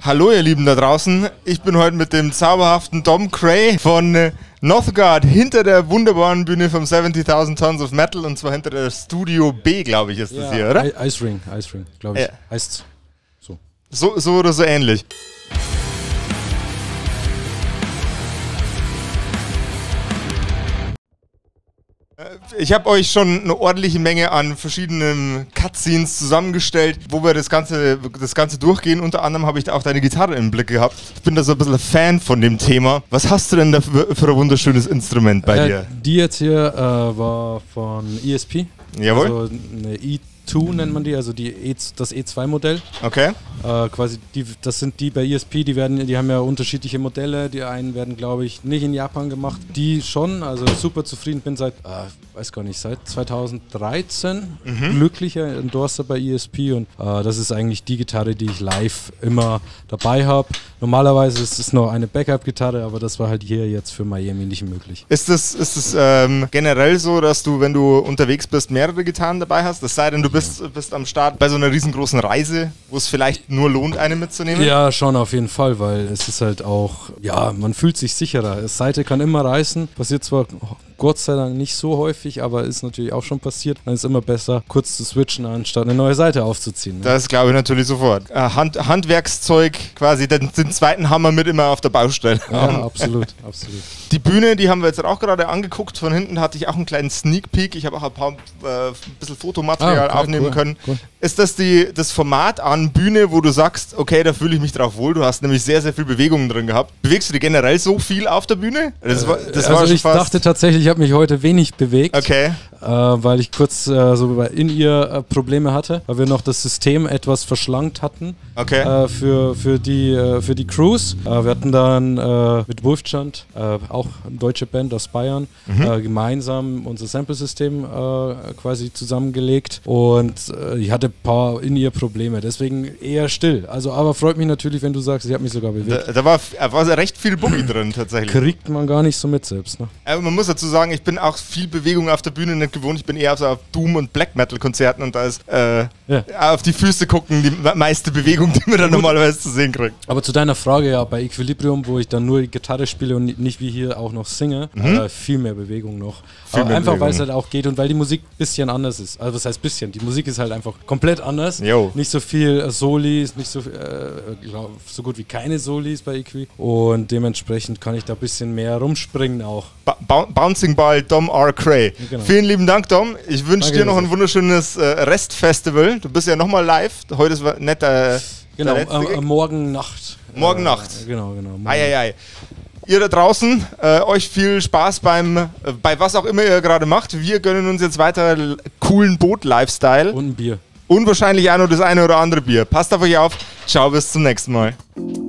Hallo ihr Lieben da draußen, ich bin heute mit dem zauberhaften Dom Cray von Northgard hinter der wunderbaren Bühne vom 70.000 Tons of Metal, und zwar hinter der Studio B, glaube ich, ist das hier, oder? Ice Ring, glaube ich. Heißt's so. So oder so ähnlich. Ich habe euch schon eine ordentliche Menge an verschiedenen Cutscenes zusammengestellt, wo wir das Ganze durchgehen. Unter anderem habe ich da auch deine Gitarre im Blick gehabt. Ich bin da so ein bisschen ein Fan von dem Thema. Was hast du denn da für ein wunderschönes Instrument bei dir? Die jetzt hier war von ESP. Jawohl. Also eine E2 nennt man die, also das E2-Modell. Okay. Quasi das sind die bei ESP, die haben ja unterschiedliche Modelle. Die einen werden, glaube ich, nicht in Japan gemacht. Die schon, also super zufrieden bin seit 2013 glücklicher Endorser bei ESP, und das ist eigentlich die Gitarre, die ich live immer dabei habe. Normalerweise ist es noch eine Backup-Gitarre, aber das war halt hier jetzt für Miami nicht möglich. Ist es generell so, dass du, wenn du unterwegs bist, mehrere Gitarren dabei hast? Es sei denn, du bist am Start bei so einer riesengroßen Reise, wo es vielleicht nur lohnt, eine mitzunehmen? Ja, schon auf jeden Fall, weil es ist halt auch, ja, man fühlt sich sicherer. Die Seite kann immer reißen, passiert zwar Gott sei Dank nicht so häufig, aber ist natürlich auch schon passiert. Dann ist es immer besser, kurz zu switchen, anstatt eine neue Seite aufzuziehen. Ne? Das glaube ich natürlich sofort. Handwerkszeug quasi, den zweiten Hammer mit immer auf der Baustelle. Ja, absolut, absolut. Die Bühne, die haben wir jetzt auch gerade angeguckt. Von hinten hatte ich auch einen kleinen Sneak Peek. Ich habe auch ein bisschen Fotomaterial aufnehmen können. Cool. Ist das das Format an Bühne, wo du sagst, okay, da fühle ich mich drauf wohl? Du hast nämlich sehr, sehr viel Bewegung drin gehabt. Bewegst du dich generell so viel auf der Bühne? Ich dachte tatsächlich, ich habe mich heute wenig bewegt, okay. Weil ich kurz so in ihr Probleme hatte, weil wir noch das System etwas verschlankt hatten, okay. Für die Cruise. Wir hatten dann mit Wolfstand, auch eine deutsche Band aus Bayern, gemeinsam unser Sample-System quasi zusammengelegt, und ich hatte ein paar in ihr Probleme, deswegen eher still. Also, aber freut mich natürlich, wenn du sagst, ich habe mich sogar bewegt. Da war recht viel Boogie drin tatsächlich. Kriegt man gar nicht so mit selbst. Ne? Aber man muss dazu sagen, ich bin auch viel Bewegung auf der Bühne nicht gewohnt. Ich bin eher auf Doom- und Black-Metal-Konzerten, und da ist auf die Füße gucken die meiste Bewegung, die man dann normalerweise zu sehen kriegt. Aber zu deiner Frage, ja, bei Equilibrium, wo ich dann nur die Gitarre spiele und nicht wie hier auch noch singe, viel mehr Bewegung noch. Aber einfach, weil es halt auch geht und weil die Musik ein bisschen anders ist. Also was heißt bisschen? Die Musik ist halt einfach komplett anders. Yo. Nicht so viel Solis, nicht so gut wie keine Solis bei Equi. Und dementsprechend kann ich da ein bisschen mehr rumspringen auch. Bouncing Ball, Dom R. Cray. Genau. Vielen lieben Dank, Dom. Ich wünsche dir noch ein wunderschönes Restfestival. Du bist ja nochmal live. Heute ist nicht genau, morgen Nacht. Morgen Nacht. Genau. Ei. Ihr da draußen, euch viel Spaß bei was auch immer ihr gerade macht. Wir gönnen uns jetzt weiter coolen Boot-Lifestyle. Und ein Bier. Und wahrscheinlich auch noch das eine oder andere Bier. Passt auf euch auf. Ciao, bis zum nächsten Mal.